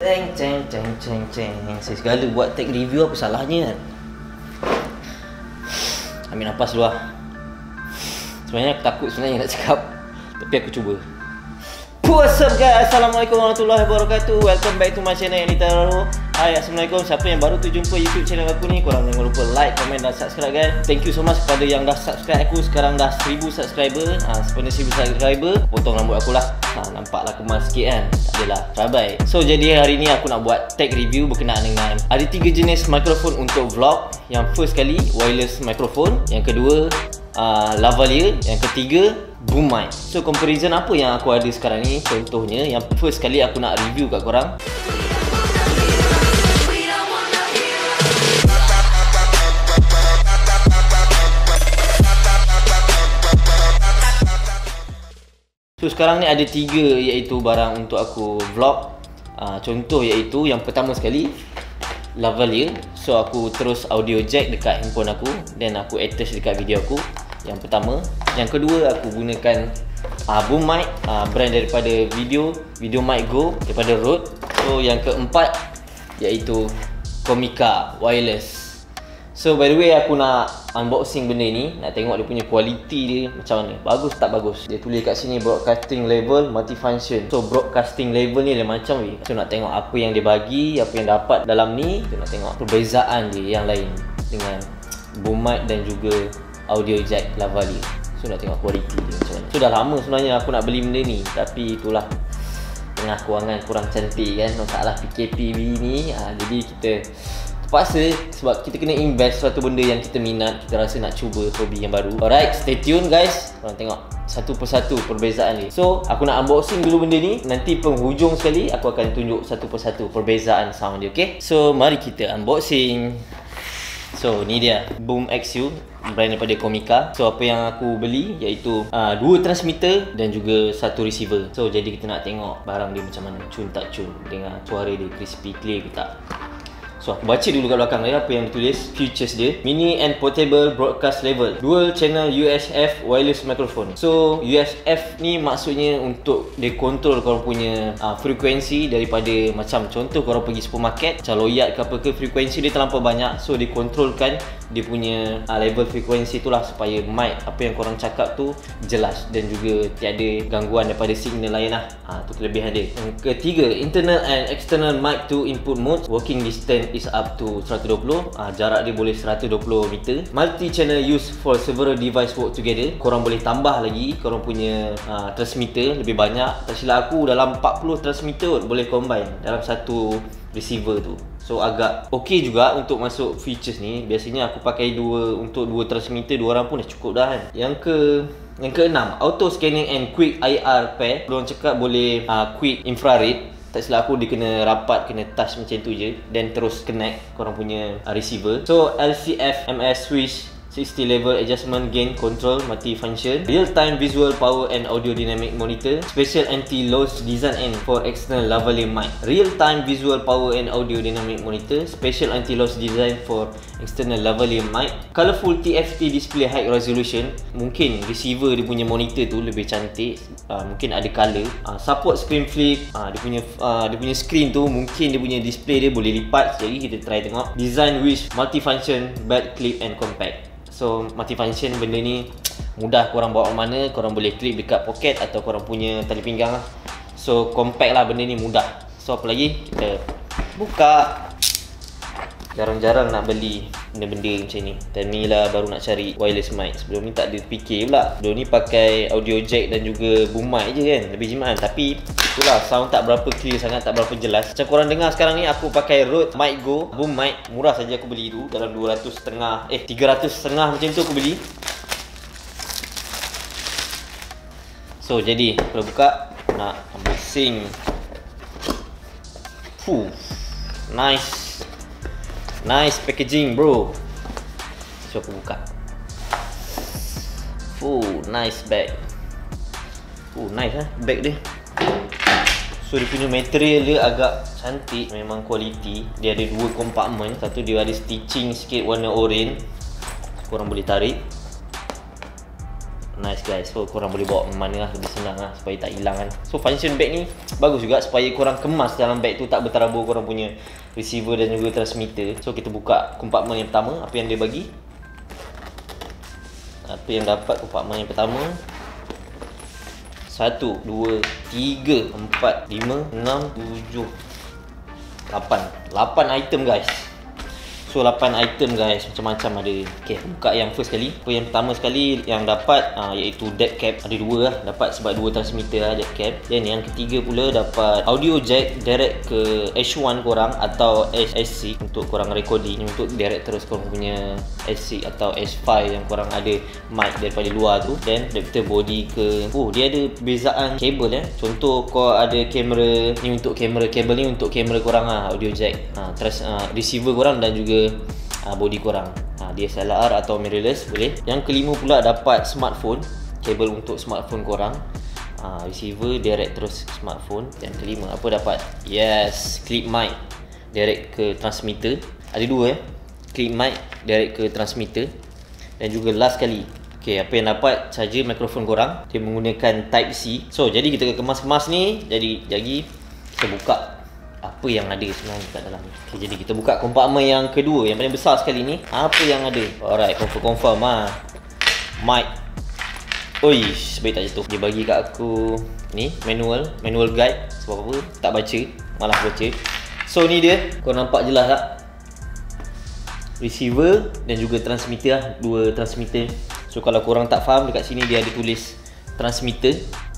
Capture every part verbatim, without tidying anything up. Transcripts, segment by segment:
Ceng ceng ceng ceng ceng. Saya segala buat tag review, apa salahnya kan? Ambil nafas dulu lah. Sebenarnya aku takut sebenarnya nak cakap, tapi aku cuba. What's up guys, Assalamualaikum warahmatullahi wabarakatuh. Welcome back to my channel Anita Raro. Hai, Assalamualaikum. Siapa yang baru tu jumpa YouTube channel aku ni, korang jangan lupa like, komen dan subscribe guys. Thank you so much kepada yang dah subscribe aku. Sekarang dah seribu subscriber. ha, Sepenuh seribu subscriber, potong rambut aku lah. ha, Nampaklah kemas sikit kan? Tak adalah, terabai. So jadi hari ni aku nak buat tag review berkenaan dengan ada tiga jenis mikrofon untuk vlog. Yang first kali, wireless microphone. Yang kedua, uh, lavalier. Yang ketiga, boom mic. So comparison apa yang aku ada sekarang ni? Contohnya yang first kali aku nak review kat korang. So sekarang ni ada tiga iaitu barang untuk aku vlog. uh, Contoh iaitu yang pertama sekali, lavalier. So aku terus audio jack dekat handphone aku dan aku attach dekat video aku. Yang pertama. Yang kedua, aku gunakan uh, boom mic, uh, brand daripada video Video Mic Go daripada Rode. So yang keempat iaitu Comica wireless. So by the way, aku nak unboxing benda ni, nak tengok dia punya kualiti dia macam mana, bagus tak bagus. Dia tulis kat sini broadcasting level multifunction. So broadcasting level ni dia macam weh. So nak tengok apa yang dia bagi, apa yang dapat dalam ni. So nak tengok perbezaan dia yang lain dengan boom mic dan juga audio jack lavalier. So nak tengok kualiti dia macam mana. So dah lama sebenarnya aku nak beli benda ni, tapi itulah tengah kewangan kurang cantik kan, masalah P K P ni. ha, Jadi kita terpaksa sebab kita kena invest suatu benda yang kita minat. Kita rasa nak cuba hobi yang baru. Alright, stay tune guys. Korang tengok satu persatu perbezaan ni. So aku nak unboxing dulu benda ni. Nanti penghujung sekali aku akan tunjuk satu persatu perbezaan sound dia, okay? So mari kita unboxing. So ni dia Boom X U, brand daripada Comica. So apa yang aku beli iaitu uh, dua transmitter dan juga satu receiver. So jadi kita nak tengok barang dia macam mana, cun tak cun, dengar suara dia crispy clear ke tak. So aku baca dulu kat belakang dia apa yang ditulis. Features dia, mini and portable broadcast level, dual channel U S F wireless microphone. So U S F ni maksudnya untuk dia control korang punya uh, frekuensi daripada, macam contoh korang pergi supermarket, macam loyat ke apa ke, frekuensi dia terlampau banyak. So dia kontrolkan dia punya uh, level frekuensi itulah supaya mic apa yang korang cakap tu jelas dan juga tiada gangguan daripada signal lain lah. ha, tu kelebihan dia. Yang ketiga, internal and external mic to input mode. Working distance is up to seratus dua puluh. ha, Jarak dia boleh seratus dua puluh meter. Multi channel use for several device work together. Korang boleh tambah lagi korang punya uh, transmitter lebih banyak. Tak silap aku dalam empat puluh transmitter boleh combine dalam satu receiver tu. So agak okey juga untuk masuk features ni. Biasanya aku pakai dua, untuk dua transmitter dua orang pun dah cukup dah kan. Yang ke Yang keenam, auto scanning and quick I R pair. Diorang cakap boleh uh, quick infrared. Tak silap aku dia kena rapat, kena touch macam tu je, dan terus connect korang punya uh, receiver. So L C F M S switch, sixty level adjustment gain control multi-function, real-time visual power and audio dynamic monitor, special anti-loss design and for external lavalier mic, real-time visual power and audio dynamic monitor, special anti-loss design for external lavalier mic, colorful T F T display high resolution. Mungkin receiver dia punya monitor tu lebih cantik, uh, mungkin ada color. uh, support screen flip. uh, dia punya uh, dia punya screen tu mungkin dia punya display dia boleh lipat. Jadi kita try tengok. Design with multifunction, belt clip and compact. So multifunction benda ni mudah korang bawa mana, korang boleh clip dekat poket atau korang punya tali pinggang lah. So compact lah benda ni, mudah. So apa lagi, kita buka. Jarang-jarang nak beli benda-benda macam ni. Dan ni lah baru nak cari wireless mic. Sebelum ni tak ada fikir pula. Sebelum ni pakai audio jack dan juga boom mic je kan, lebih jimat. Tapi itulah, sound tak berapa clear sangat, tak berapa jelas. Macam korang dengar sekarang ni, aku pakai Rode Mic Go boom mic. Murah saja aku beli tu, dalam dua ratus setengah, eh tiga ratus setengah macam tu aku beli. So jadi kalau buka, nak unboxing. Fuh, nice Nice packaging bro. So aku buka. Fuh, nice bag. Fuh, nice lah bag dia. So dia punya material dia agak cantik, memang kualiti. Dia ada dua kompartmen. Satu dia ada stitching sikit warna oranye. Korang boleh tarik. Nice guys, so korang boleh bawa mana lah, lebih senang lah supaya tak hilang kan. So function bag ni bagus juga supaya korang kemas dalam bag tu tak berterabur korang punya receiver dan juga transmitter. So kita buka kompartmen yang pertama, apa yang dia bagi. Apa yang dapat kompartmen yang pertama. Satu, dua, tiga, empat, lima, enam, tujuh, lapan. Lapan item guys. So lapan item guys, macam-macam ada. Okay, buka yang first sekali. So yang pertama sekali yang dapat uh, iaitu depth cap. Ada dua lah, dapat sebab dua transmitter lah depth cap. Dan yang ketiga pula dapat audio jack direct ke H one korang atau H C untuk korang recording, untuk direct terus korang punya H C atau H five yang korang ada mic daripada luar tu. Dan adapter body ke, oh dia ada perbezaan kabel eh. Contoh kau ada kamera ni, untuk kamera, kabel ni untuk kamera korang lah, audio jack, uh, trans, uh, receiver korang dan juga uh, body korang, uh, D S L R atau mirrorless boleh. Yang kelima pula dapat smartphone, kabel untuk smartphone korang, uh, receiver direct terus smartphone. Yang kelima apa dapat? Yes, clip mic direct ke transmitter. Ada dua eh, clip mic direct ke transmitter. Dan juga last kali, okay, apa yang dapat charger mikrofon korang, dia menggunakan type C. So jadi kita kemas-kemas ni, jadi jadi kita buka apa yang ada sebenarnya kat dalam. Okay, jadi kita buka kompartmen yang kedua, yang paling besar sekali ni. Apa yang ada? Alright, confirm-confirm ah. Mic. Oish, sebaik tak jatuh. Dia bagi kat aku ni manual, manual guide. Sebab apa? Tak baca, malas baca. So ni dia, kau nampak jelas tak? Receiver dan juga transmitter lah, dua transmitter. So kalau korang tak faham, dekat sini dia ada tulis transmitter.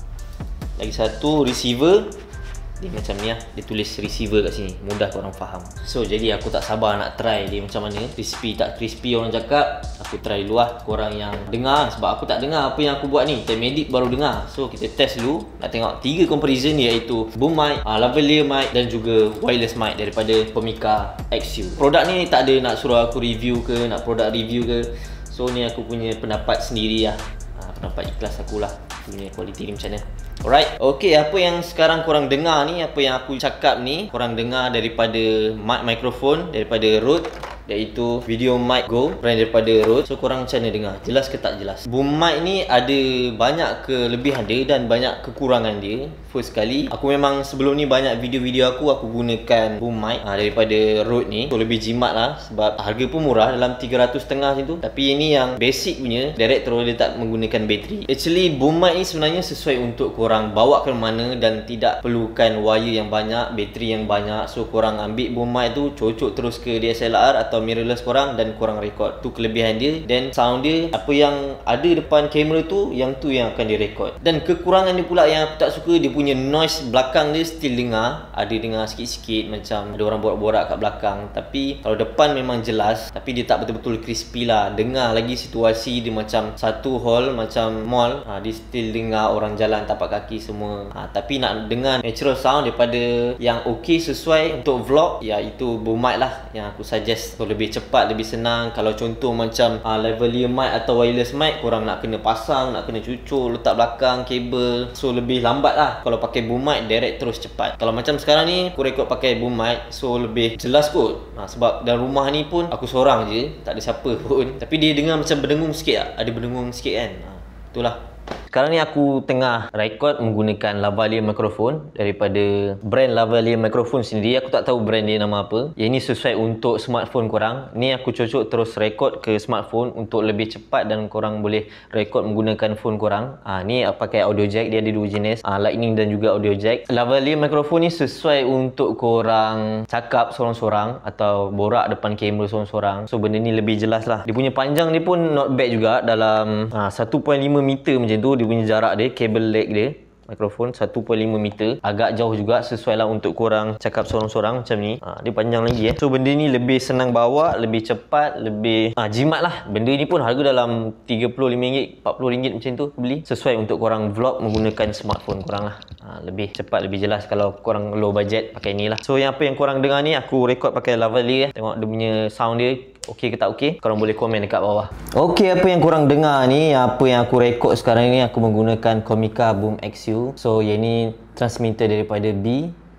Lagi satu receiver. Dia macam ni lah, dia tulis receiver kat sini, mudah korang faham. So jadi aku tak sabar nak try dia macam mana, crispy tak crispy orang cakap. Aku try dulu lah, korang yang dengar, sebab aku tak dengar apa yang aku buat ni, time edit baru dengar. So kita test dulu, nak tengok tiga comparison, iaitu boom mic, uh, lavalier mic dan juga wireless mic daripada Pemica X U. Produk ni tak ada nak suruh aku review ke, nak produk review ke. So ni aku punya pendapat sendiri lah, uh, pendapat ikhlas akulah punya kualiti ni macam mana. Alright, okay, apa yang sekarang korang dengar ni, apa yang aku cakap ni, korang dengar daripada mic mikrofon daripada Rode, iaitu Video Mic Go, brand daripada Rode. So korang macam mana dengar? Jelas ke tak jelas? Boom mic ni ada banyak kelebihan dia dan banyak kekurangan dia. First kali, aku memang sebelum ni banyak video-video aku aku gunakan boom mic ha, daripada Rode ni. So lebih jimat lah, sebab harga pun murah, dalam tiga ratus ringgit macam tu. Tapi ini yang basic punya, direct terus dia tak menggunakan bateri. Actually boom mic ni sebenarnya sesuai untuk korang bawa ke mana dan tidak perlukan wire yang banyak, bateri yang banyak. So korang ambil boom mic tu, cocok terus ke D S L R atau mirrorless korang dan korang record. Tu kelebihan dia. Dan sound dia, apa yang ada depan kamera tu, yang tu yang akan direkod. Dan kekurangan dia pula yang aku tak suka, dia punya noise belakang dia still dengar. Ada dengar sikit-sikit, macam ada orang borak-borak kat belakang. Tapi kalau depan memang jelas, tapi dia tak betul-betul crispy lah. Dengar lagi situasi dia macam satu hall, macam mall, ha, dia still dengar orang jalan tapak kaki semua. ha, Tapi nak dengar natural sound daripada yang ok sesuai untuk vlog, iaitu boom mic lah yang aku suggest. So lebih cepat, lebih senang. Kalau contoh macam uh, lavalier mic atau wireless mic, korang nak kena pasang, nak kena cucuk, letak belakang kabel. So lebih lambat lah. Kalau pakai boom mic, direct terus cepat. Kalau macam sekarang ni, aku rekod pakai boom mic, so lebih jelas kot. ha, Sebab dalam rumah ni pun aku seorang je, tak ada siapa pun. Tapi dia dengar macam berdengung sikit lah. Ada berdengung sikit kan. ha, Itulah. Sekarang ni aku tengah record menggunakan lavalier mikrofon daripada brand lavalier mikrofon sendiri. Aku tak tahu brand dia nama apa. Yang ni sesuai untuk smartphone korang. Ni aku cocok terus record ke smartphone untuk lebih cepat dan korang boleh record menggunakan phone korang. ha, Ni pakai audio jack, dia ada dua jenis, ha, lightning dan juga audio jack. Lavalier mikrofon ni sesuai untuk korang cakap sorang-sorang atau borak depan kamera sorang-sorang. So benda ni lebih jelas lah. Dia punya panjang dia pun not bad juga, dalam ha, satu perpuluhan lima meter macam tu. Dia punya jarak dia, kabel leg dia mikrofon satu perpuluhan lima meter. Agak jauh juga, sesuai lah untuk korang cakap sorang-sorang macam ni. ha, Dia panjang lagi eh. So benda ni lebih senang bawa, lebih cepat, lebih ha, jimat lah. Benda ni pun harga dalam tiga puluh lima ringgit, empat puluh ringgit macam tu beli. Sesuai untuk korang vlog menggunakan smartphone korang lah. ha, Lebih cepat, lebih jelas kalau korang low budget, pakai ni lah. So yang apa yang korang dengar ni, aku record pakai lavalier eh. Tengok dia punya sound dia okey ke tak okey, korang boleh komen dekat bawah. Okey, apa yang korang dengar ni, apa yang aku rekod sekarang ni, aku menggunakan Pemica Boom X U. So yang ni transmitter daripada B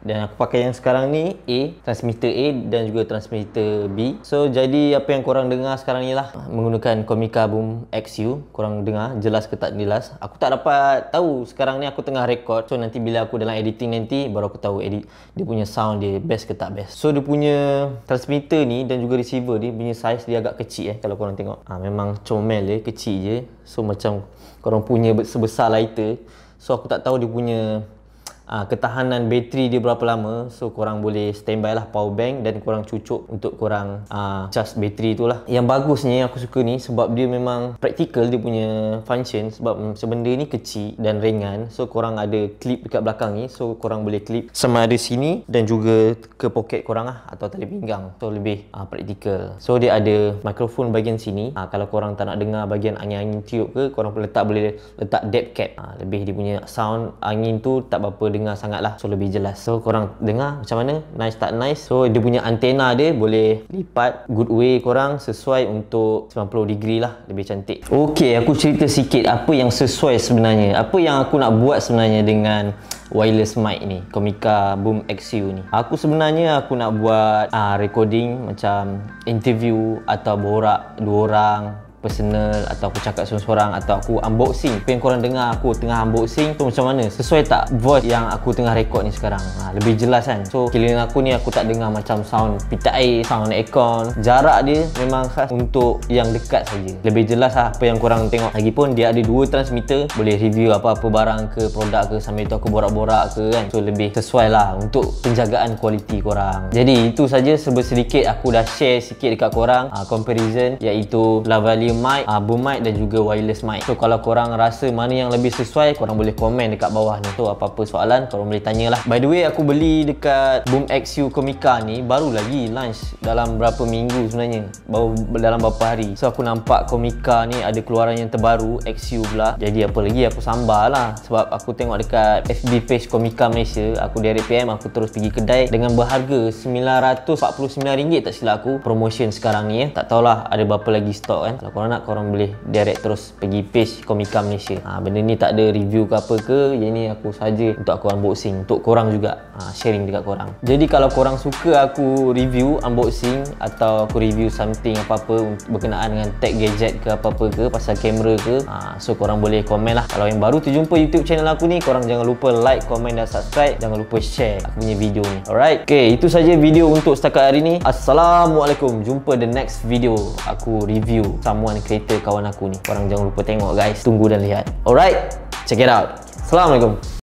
Dan aku pakai yang sekarang ni A, transmitter A dan juga transmitter B. So jadi apa yang korang dengar sekarang ni lah menggunakan Comica Boom X U. Korang dengar jelas ke tak jelas? Aku tak dapat tahu, sekarang ni aku tengah record. So nanti bila aku dalam editing nanti baru aku tahu edit dia punya sound dia best ke tak best. So dia punya transmitter ni dan juga receiver dia punya size dia agak kecil eh kalau korang tengok. Ah memang comel dia, kecil je. So macam korang punya sebesar lighter. So aku tak tahu dia punya Uh, ketahanan bateri dia berapa lama. So korang boleh standby lah power bank dan korang cucuk untuk korang uh, charge bateri tu lah. Yang bagusnya aku suka ni sebab dia memang practical dia punya function. Sebab um, sebenda ni kecil dan ringan. So korang ada clip dekat belakang ni. So korang boleh clip sama ada sini dan juga ke poket korang lah atau tali pinggang. So lebih uh, practical. So dia ada mikrofon bahagian sini. uh, Kalau korang tak nak dengar bahagian angin-angin tiup ke, korang boleh letak boleh letak depth cap. uh, Lebih dia punya sound angin tu tak berapa dengar sangat lah. So lebih jelas. So korang dengar macam mana? Nice tak nice? So dia punya antena dia boleh lipat good way korang sesuai untuk sembilan puluh degree lah. Lebih cantik. Ok, aku cerita sikit apa yang sesuai sebenarnya. Apa yang aku nak buat sebenarnya dengan wireless mic ni, Comica Boom X U ni. Aku sebenarnya aku nak buat uh, recording macam interview atau borak dua orang personal, atau aku cakap seorang-seorang, atau aku unboxing. Apa yang korang dengar aku tengah unboxing tu macam mana? Sesuai tak voice yang aku tengah record ni sekarang? Ha, lebih jelas kan? So keliling aku ni aku tak dengar macam sound pita air, sound aircon. Jarak dia memang khas untuk yang dekat saja. Lebih jelas lah apa yang korang tengok. Lagipun dia ada dua transmitter, boleh review apa-apa barang ke, produk ke, sambil tu aku borak-borak ke kan. So lebih sesuai lah untuk penjagaan kualiti korang. Jadi itu saja sedikit aku dah share sikit dekat korang uh, comparison, iaitu lavalier mic, uh, boom mic dan juga wireless mic. So kalau korang rasa mana yang lebih sesuai, korang boleh komen dekat bawah ni. So apa-apa soalan korang boleh tanyalah. By the way, aku beli dekat Boom X U Comica ni baru lagi launch dalam berapa minggu sebenarnya, baru dalam berapa hari. So aku nampak Comica ni ada keluaran yang terbaru, X U pula. Jadi apa lagi, aku sambar lah. Sebab aku tengok dekat F B page Comica Malaysia, aku direct P M, aku terus pergi kedai dengan berharga sembilan ratus empat puluh sembilan ringgit tak silap aku. Promotion sekarang ni eh. Tak tahulah ada berapa lagi stok kan. Kalau korang nak, korang boleh direct terus pergi page Comica Malaysia. ha, Benda ni tak ada review ke apa ke. Yang ni aku saja untuk aku unboxing, untuk korang juga, ha, sharing dekat korang. Jadi kalau korang suka aku review, unboxing, atau aku review something apa-apa berkenaan dengan tech gadget ke apa-apa ke, pasal kamera ke, ha, so korang boleh komen lah. Kalau yang baru terjumpa YouTube channel aku ni, korang jangan lupa like, komen dan subscribe. Jangan lupa share aku punya video ni. Alright, okay, itu saja video untuk setakat hari ni. Assalamualaikum. Jumpa the next video aku review someone creator kawan aku ni. Korang jangan lupa tengok guys. Tunggu dan lihat. Alright, check it out. Assalamualaikum.